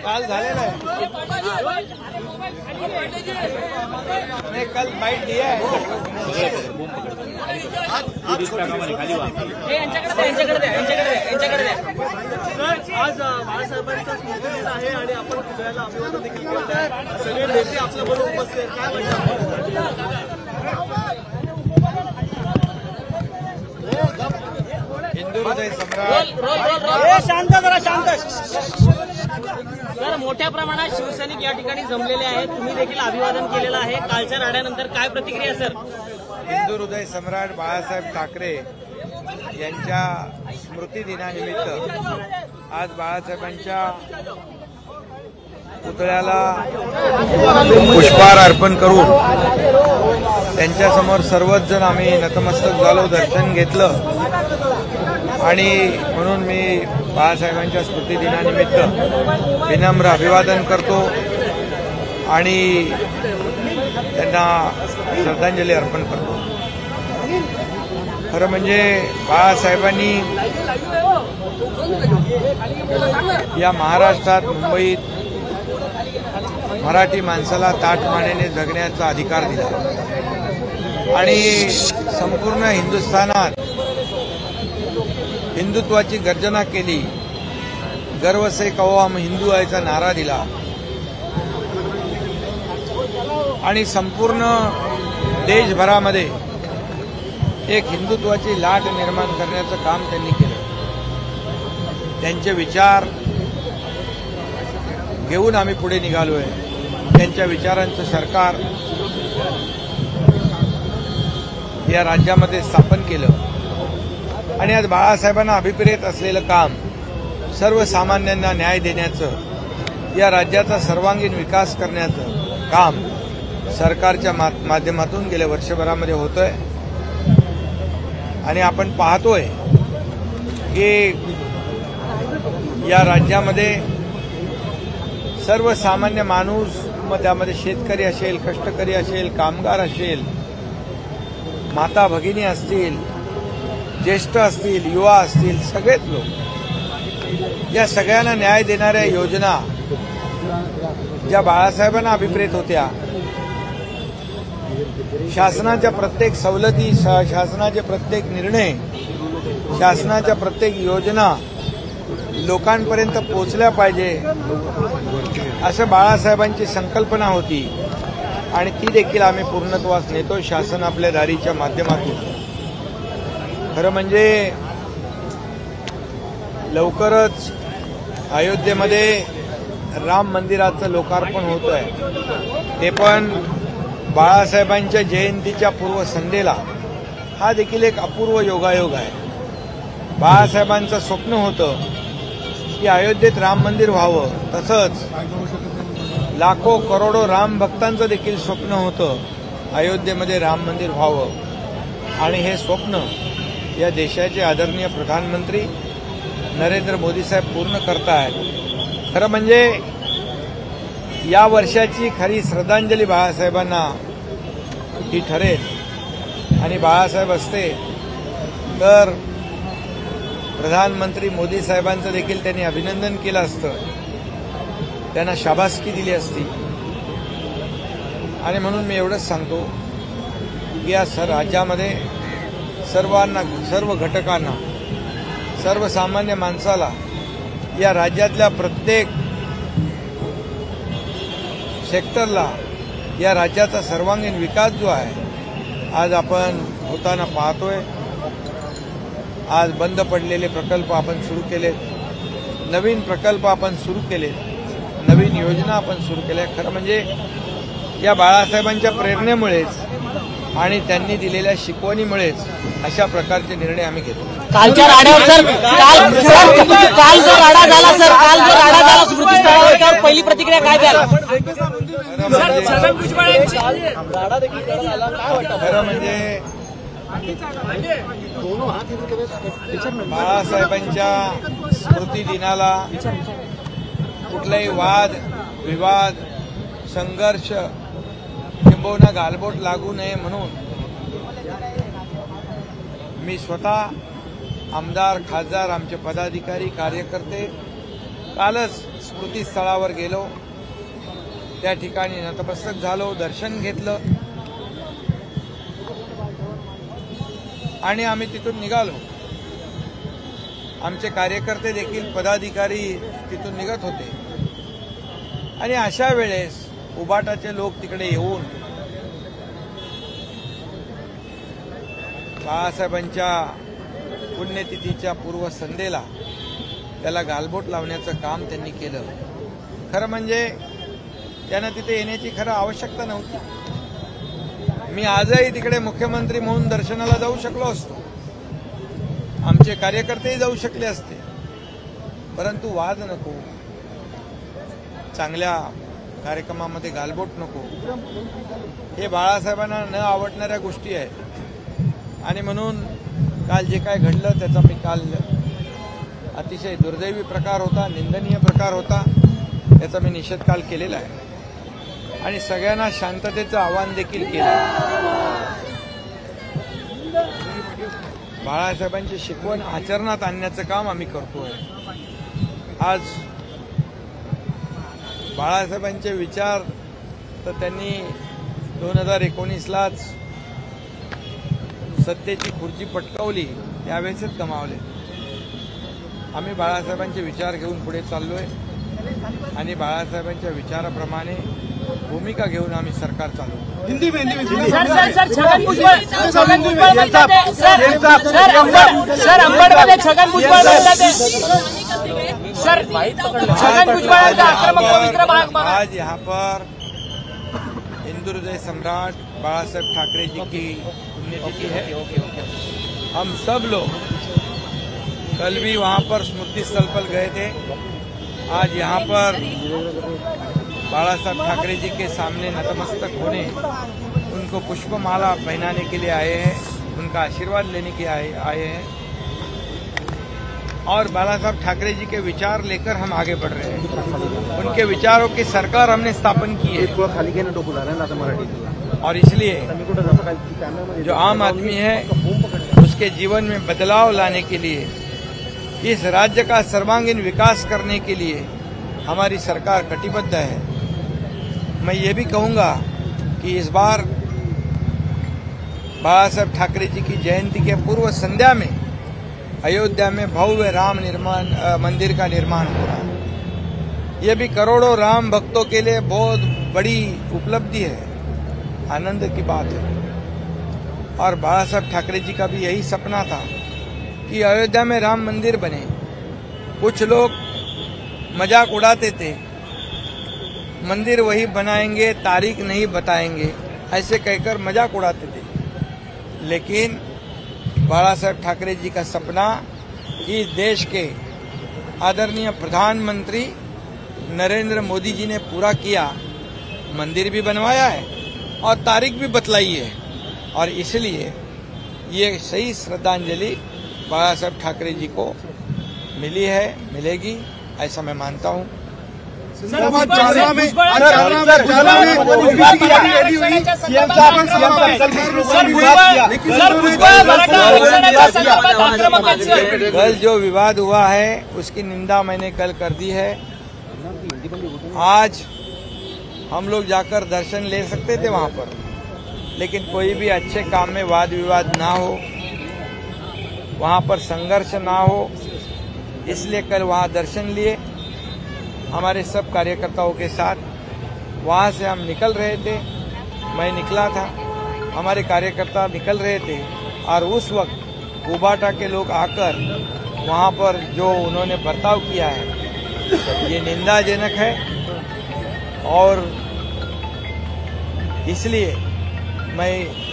काल झालेला है, मैं कल बाइट दिया है। आज बाळासाहेबांचा स्मृतिदिन आहे आणि आपण पुण्याला अभिवादन देखील करत आहे। सगळे नेते आपल्याबरोबर उपस्थित आहेत, काय म्हणतात? हिंदू हृदय सम्राट शांत जरा शांत। सर, मोठ्या प्रमाणात शिवसैनिक या ठिकाणी जमलेले आहेत, तुम्ही देखील अभिवादन केलेलं आहे। कालच्या राड्यानंतर काय प्रतिक्रिया सर? हिंदू हृदय सम्राट बाळासाहेब ठाकरे यांच्या स्मृतिदिनानिमित्त आज बाळासाहेबांच्या पुतळ्याला पुष्पहार अर्पण करून त्यांच्यासमोर सर्वच जण आम्ही नतमस्तक झालो, दर्शन घेतलं आणि म्हणून मी बाळासाहेबांच्या स्मृतिदिनानिमित्त विनम्र अभिवादन करतो आणि त्यांना श्रद्धांजली अर्पण करतो। खरं म्हणजे बाळासाहेबांनी या महाराष्ट्रात, मुंबईत मराठी माणसाला ताठमानेने जगण्याचा अधिकार दिला आणि संपूर्ण हिंदुस्थानात हिंदुत्वाची गर्जना केली, गर्व से कहो हम हिंदू आहेचा नारा दिला आणि संपूर्ण देशभरामध्ये एक हिंदुत्वाची लाट निर्माण करण्याचं काम त्यांनी केलं। त्यांचे विचार घेऊन आम्ही पुढे निघालोय। त्यांच्या विचारांचं सरकार या राज्यामध्ये स्थापन केलं आणि आज बाळासाहेबांना अभिप्रेत असलेलं काम सर्वसामान्यांना न्याय देण्याचं, या राज्याचा सर्वांगीण विकास करण्याचं काम सरकारच्या माध्यमातून गेल्या वर्षभरामध्ये होतंय आणि आपण पाहतोय की या राज्यामध्ये सर्वसामान्य माणूस, मग त्यामध्ये शेतकरी असेल, कष्टकरी असेल, कामगार असेल, माता भगिनी असतील, ज्येष्ठ असतील, युवा असतील, सगळेच लोक, या सगळ्यांना न्याय देणाऱ्या योजना ज्या बाळासाहेबांना अभिप्रेत होत्या, शासनाच्या प्रत्येक सवलती, शासनाचे प्रत्येक निर्णय, शासनाच्या प्रत्येक योजना लोकांपर्यंत पोहोचल्या पाहिजे असं बाळासाहेबांची संकल्पना होती आणि ती देखील आम्ही पूर्णत्वास नेतो शासन आपल्या दारीच्या माध्यमातून। खरं म्हणजे लवकरच अयोध्येमध्ये राम मंदिराचं लोकार्पण होत आहे, ते पण बाळासाहेबांच्या जयंतीच्या पूर्वसंध्येला। हा देखील एक अपूर्व योगायोग आहे। बाळासाहेबांचं स्वप्न होतं की अयोध्येत राम मंदिर व्हावं, तसंच लाखो करोडो राम भक्तांचं देखील स्वप्न होतं अयोध्येमध्ये राम मंदिर व्हावं आणि हे स्वप्न या देशाचे आदरणीय प्रधानमंत्री नरेंद्र मोदी साहेब पूर्ण करतायत। खरं म्हणजे या वर्षाची खरी श्रद्धांजली बाळासाहेबांना ही ठरेल आणि बाळासाहेब असते तर प्रधानमंत्री मोदी साहेबांचं देखील त्यांनी अभिनंदन केलं असतं, त्यांना शाबासकी दिली असती आणि म्हणून मी एवढंच सांगतो की या राज्यामध्ये सर्वांना, सर्व घटकांना, सर्वसामान्य माणसाला, या राज्यातल्या प्रत्येक सेक्टरला या राज्याचा सर्वांगीण विकास जो आहे आज आपण होताना पाहतोय। आज बंद पडलेले प्रकल्प आपण सुरू केलेत, नवीन प्रकल्प आपण सुरू केलेत, नवीन योजना आपण सुरू केल्या। खरं म्हणजे या बाळासाहेबांच्या प्रेरणेमुळेच आणि त्यांनी दिलेल्या शिकवणीमुळेच अशा प्रकारचे निर्णय आम्ही घेतो। कालच्या राड्यावर सर, काल जो राडा झाला सर, काल जो राडा झाला स्मृतिस्थळावर, त्यावर पहिली प्रतिक्रिया काय द्याल? खरं म्हणजे बाळासाहेबांच्या स्मृतिदिनाला कुठलाही वाद विवाद, संघर्ष किंबहुना गालबोट लागू नये म्हणून मी स्वतः, आमदार, खासदार, आमचे पदाधिकारी, कार्यकर्ते कालच स्मृतीस्थळावर गेलो, त्या ठिकाणी नतमस्तक झालो, दर्शन घेतलं आणि आम्ही तिथून निघालो. आमचे कार्यकर्ते देखील, पदाधिकारी तिथून निघत होते. आणि अशा वेळेस उबाटाचे लोक तिकडे येऊन बाळासाहेबांच्या पुण्यतिथीच्या पूर्वसंध्येला त्याला गालबोट लावण्याचं काम त्यांनी केलं. खरं म्हणजे त्यांना तिथे येण्याची खरं आवश्यकता नव्हती. मी आजही तिकडे मुख्यमंत्री म्हणून दर्शनाला जाऊ शकलो असतो, आमचे कार्यकर्तेही जाऊ शकले असते, परंतु वाद नको, चांगल्या कार्यक्रमामध्ये गालबोट नको, हे बाळासाहेबांना न आवडणाऱ्या गोष्टी आहेत. आणि म्हणून काल जे काय घडलं त्याचा मी काल अतिशय दुर्दैवी प्रकार होता, निंदनीय प्रकार होता, याचा मी निषेध काल केलेला आहे आणि सगळ्यांना शांततेचं आवाहन देखील केलं. बाळासाहेबांची शिकवण आचरणात आणण्याचं काम आम्ही करतोय. आज बाळासाहेबांचे विचार तर त्यांनी 2019लाच सत्तेची खुर्ची पटकावली, त्यावेळेसच गमावले. आम्ही बाळासाहेबांचे विचार घेऊन पुढे चाललोय आणि बाळासाहेबांच्या विचाराप्रमाणे भूमिका घेऊन आम्ही सरकार चालवतो. हिंदी में छगन भुजबळ सर अंबडमध्ये छगन भुजबळ सर छगन भुजबळ आक्रमक पवित्र भाग. आज यहाँ पर हिंदू हृदय सम्राट बाळासाहेब ठाकरे जी की पुण्यतिथि है. हम सब लोग कल भी वहाँ पर स्मृति स्थल पर गए थे. आज यहाँ पर बाळासाहेब ठाकरे जी के सामने नतमस्तक होने, उनको पुष्पमाला पहनाने के लिए आए हैं, उनका आशीर्वाद लेने के आए हैं और बाळासाहेब ठाकरे जी के विचार लेकर हम आगे बढ़ रहे हैं. उनके विचारों की सरकार हमने स्थापन की है और इसलिए जो आम आदमी है उसके जीवन में बदलाव लाने के लिए, इस राज्य का सर्वांगीण विकास करने के लिए हमारी सरकार कटिबद्ध है. मैं ये भी कहूँगा कि इस बार बाळासाहेब ठाकरे जी की जयंती के पूर्व संध्या में अयोध्या में भव्य राम मंदिर का निर्माण हो रहा है. ये भी करोड़ों राम भक्तों के लिए बहुत बड़ी उपलब्धि है, आनंद की बात है. और बाळासाहेब ठाकरे जी का भी यही सपना था कि अयोध्या में राम मंदिर बने. कुछ लोग मजाक उड़ाते थे, मंदिर वही बनाएंगे, तारीख नहीं बताएंगे, ऐसे कहकर मजाक उड़ाते थे. लेकिन बाळासाहेब ठाकरे जी का सपना इस देश के आदरणीय प्रधानमंत्री नरेंद्र मोदी जी ने पूरा किया. मंदिर भी बनवाया है और तारीख भी बतलाई है और इसलिए ये सही श्रद्धांजलि बाळासाहेब ठाकरे जी को मिली है, मिलेगी, ऐसा मैं मानता हूँ. कल जो विवाद हुआ है उसकी निंदा मैंने कल कर दी है. आज हम लोग जाकर दर्शन ले सकते थे वहां पर, लेकिन कोई भी अच्छे काम में वाद विवाद ना हो, वहां पर संघर्ष ना हो, इसलिए कल वहां दर्शन लिए हमारे सब कार्यकर्ताओं के साथ. वहां से हम निकल रहे थे, मैं निकला था, हमारे कार्यकर्ता निकल रहे थे और उस वक्त उबाटा के लोग आकर वहां पर जो उन्होंने बर्ताव किया है ये निंदाजनक है और इसलिए मैं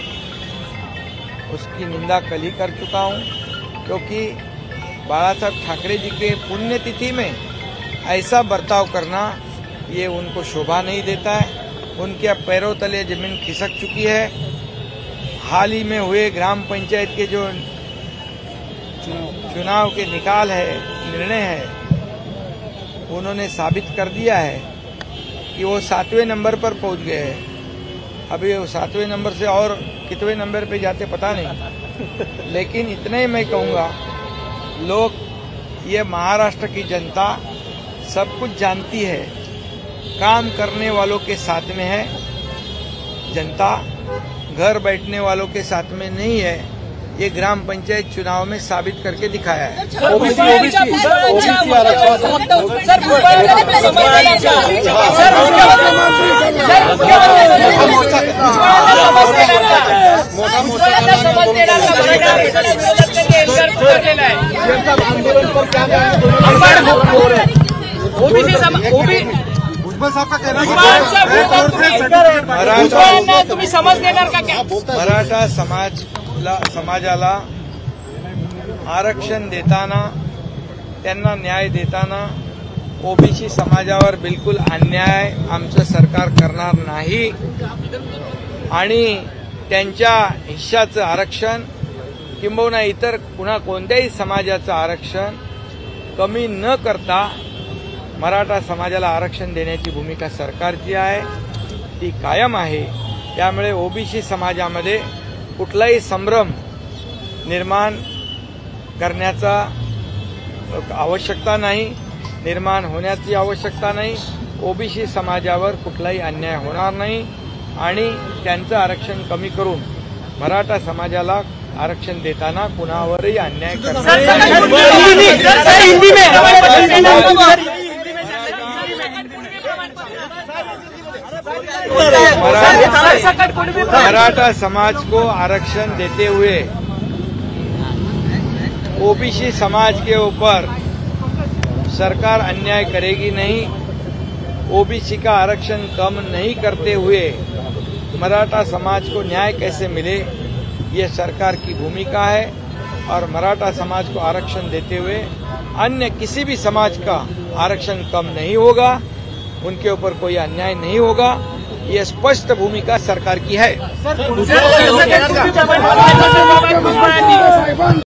उसकी निंदा कल ही कर चुका हूं. क्योंकि बाळासाहेब ठाकरे जी के पुण्यतिथि में ऐसा बर्ताव करना ये उनको शोभा नहीं देता है. उनके पैरों तले जमीन खिसक चुकी है. हाल ही में हुए ग्राम पंचायत के जो चुनाव के निकाल है, निर्णय है, उन्होंने साबित कर दिया है कि वो 7वें नंबर पर पहुंच गए हैं. अभी वो 7वें नंबर से और कितने नंबर पे जाते पता नहीं, लेकिन इतना ही मैं कहूँगा, लोग, ये महाराष्ट्र की जनता सब कुछ जानती है, काम करने वालों के साथ में है जनता, घर बैठने वालों के साथ में नहीं है। ये ग्राम पंचायत चुनाव में साबित करके दिखाया है। तुम्ही समज देणार का क्या? मराठा समाजाला आरक्षण देताना, त्यांना न्याय देताना ओबीसी समाजावर बिलकुल अन्याय आमचं सरकार करणार नाही आणि त्यांच्या हिश्शाचं आरक्षण किंबहुना इतर पुन्हा कोणत्याही समाजाचं आरक्षण कमी न करता मराठा समाजाला आरक्षण देण्याची भूमिका सरकारची आहे, ती कायम आहे। त्यामुळे ओबीसी समाजामध्ये कुठलाही संभ्रम निर्माण करण्याचा आवश्यकता नाही, निर्माण होण्याची आवश्यकता नाही। ओबीसी समाजावर कुठलाही अन्याय होणार नाही आणि त्यांचं आरक्षण कमी करून मराठा समाजाला आरक्षण देताना कुणावरही अन्याय करणार मराठा समाज को आरक्षण देते हुए ओबीसी समाज के ऊपर सरकार अन्याय करेगी नहीं। ओबीसी का आरक्षण कम नहीं करते हुए मराठा समाज को न्याय कैसे मिले, ये सरकार की भूमिका है और मराठा समाज को आरक्षण देते हुए अन्य किसी भी समाज का आरक्षण कम नहीं होगा, उनके ऊपर कोई अन्याय नहीं होगा। ये स्पष्ट भूमिका सरकार की है।